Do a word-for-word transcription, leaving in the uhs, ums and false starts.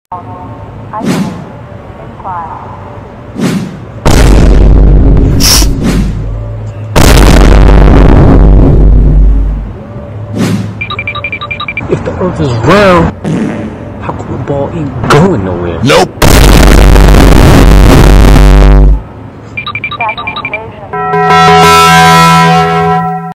I inquire. If the earth is round, how come the ball ain't going nowhere? Nope.